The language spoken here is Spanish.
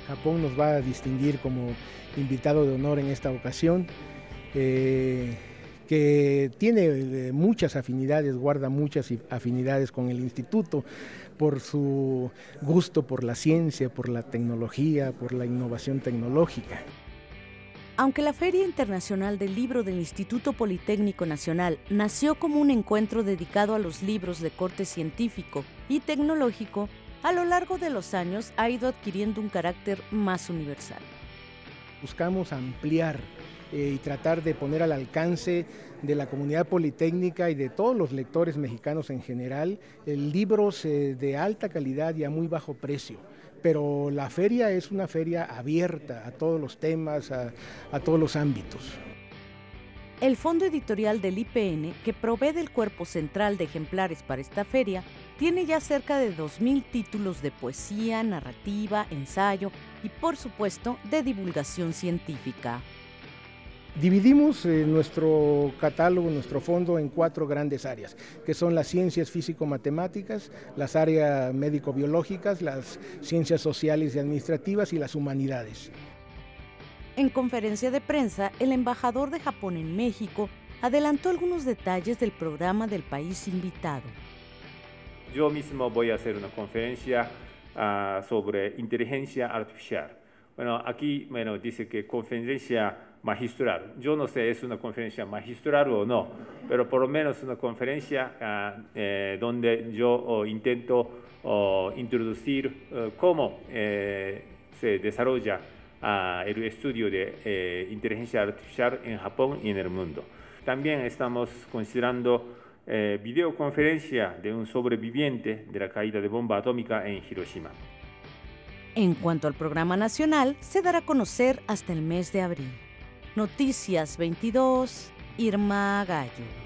Japón nos va a distinguir como invitado de honor en esta ocasión, que tiene muchas afinidades, guarda muchas afinidades con el instituto por su gusto por la ciencia, por la tecnología, por la innovación tecnológica. Aunque la Feria Internacional del Libro del Instituto Politécnico Nacional nació como un encuentro dedicado a los libros de corte científico y tecnológico, a lo largo de los años ha ido adquiriendo un carácter más universal. Buscamos ampliar y tratar de poner al alcance de la comunidad politécnica y de todos los lectores mexicanos en general libros de alta calidad y a muy bajo precio. Pero la feria es una feria abierta a todos los temas, a todos los ámbitos. El fondo editorial del IPN, que provee del cuerpo central de ejemplares para esta feria, tiene ya cerca de 2,000 títulos de poesía, narrativa, ensayo y, por supuesto, de divulgación científica. Dividimos nuestro catálogo, nuestro fondo en 4 grandes áreas, que son las ciencias físico-matemáticas, las áreas médico-biológicas, las ciencias sociales y administrativas y las humanidades. En conferencia de prensa, el embajador de Japón en México adelantó algunos detalles del programa del país invitado. Yo mismo voy a hacer una conferencia sobre inteligencia artificial. Bueno, aquí dice que conferencia magistral. Yo no sé si es una conferencia magistral o no, pero por lo menos una conferencia donde yo intento introducir cómo se desarrolla el estudio de inteligencia artificial en Japón y en el mundo. También estamos considerando videoconferencia de un sobreviviente de la caída de bomba atómica en Hiroshima. En cuanto al programa nacional, se dará a conocer hasta el mes de abril. Noticias 22, Irma Gallo.